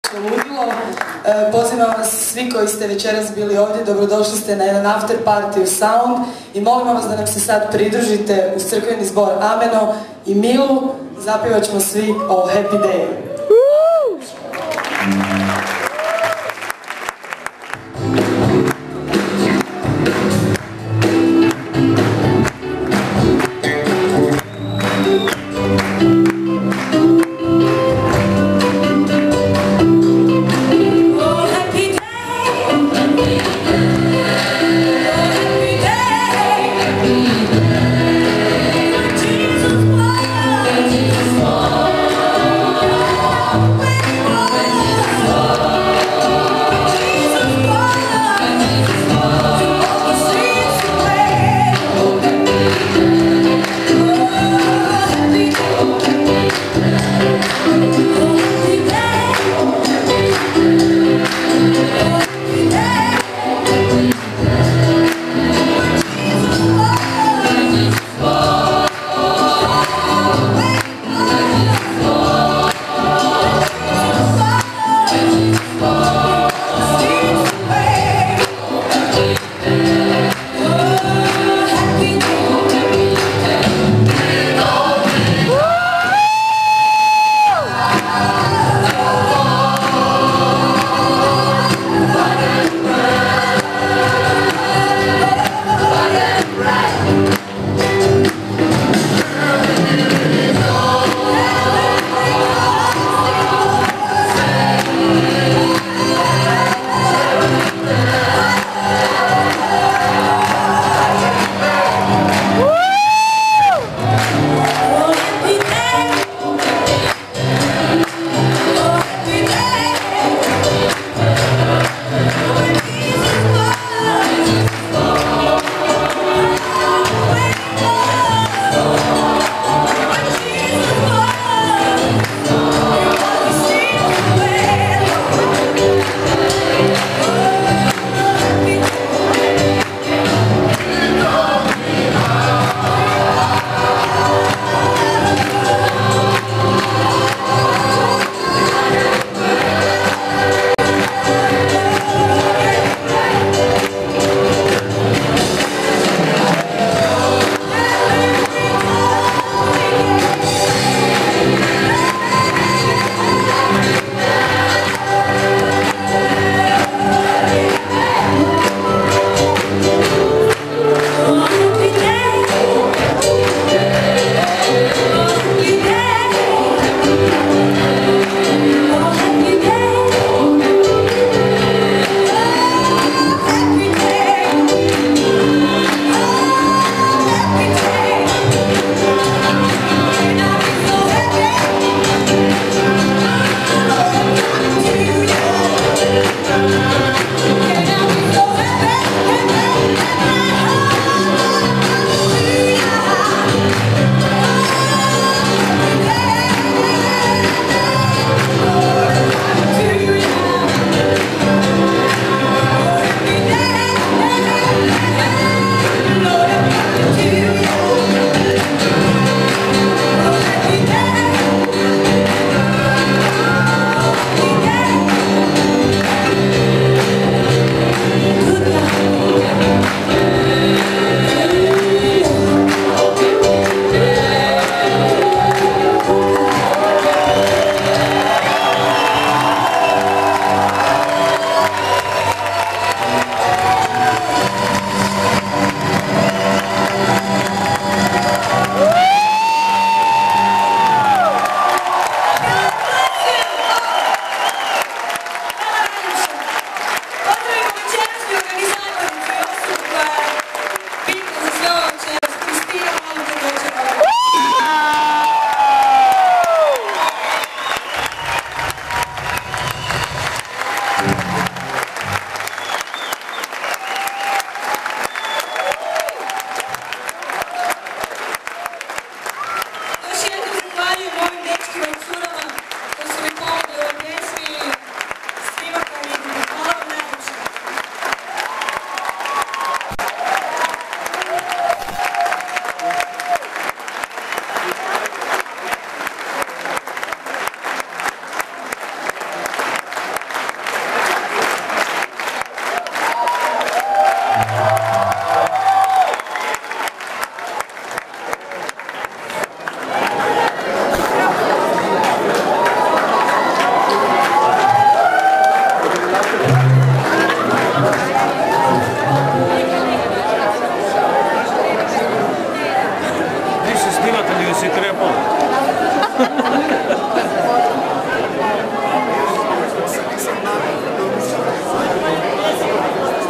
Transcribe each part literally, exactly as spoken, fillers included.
naše ludilo. Pozivam vas svi koji ste večeras bili ovdje, dobrodošli ste na jedan after party u Sound i molim vas da nam se sad pridružite uz crkveni zbor Ameno i Milu. Zapivat ćemo svi o Happy Day. Oh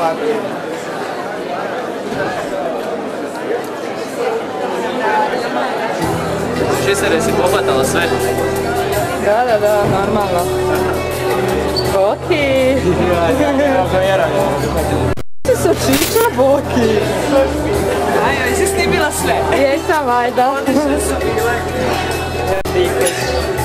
tako. Šistere, jesi pohvatala sve? Da, da, da, normalno. Boki! Ti su čiča, Boki! Ajo, jesi snimila sve? Jesam, ajda. Odlično su bile.